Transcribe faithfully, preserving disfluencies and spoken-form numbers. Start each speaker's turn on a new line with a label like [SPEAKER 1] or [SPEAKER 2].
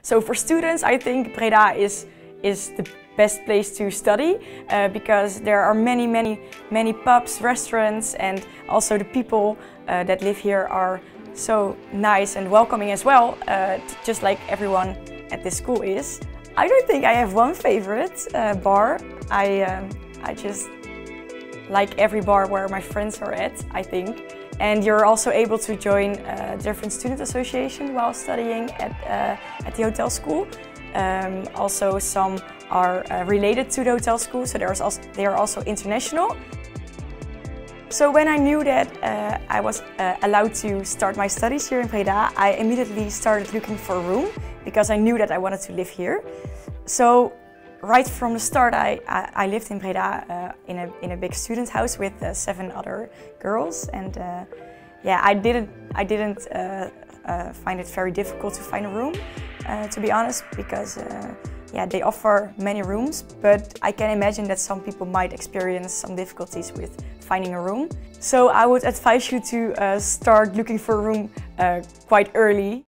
[SPEAKER 1] So for students, I think Breda is, is the best place to study uh, because there are many, many, many pubs, restaurants, and also the people uh, that live here are so nice and welcoming as well, uh, just like everyone at this school is. I don't think I have one favorite uh, bar. I, um, I just like every bar where my friends are at, I think. And you're also able to join a different student association while studying at, uh, at the hotel school. Um, also, some are uh, related to the hotel school, so there's also, they are also international. So when I knew that uh, I was uh, allowed to start my studies here in Breda, I immediately started looking for a room because I knew that I wanted to live here. So right from the start, I, I, I lived in Breda uh, in, a, in a big student house with uh, seven other girls, and uh, yeah, I didn't, I didn't uh, uh, find it very difficult to find a room, uh, to be honest, because uh, yeah, they offer many rooms, but I can imagine that some people might experience some difficulties with finding a room. So I would advise you to uh, start looking for a room uh, quite early.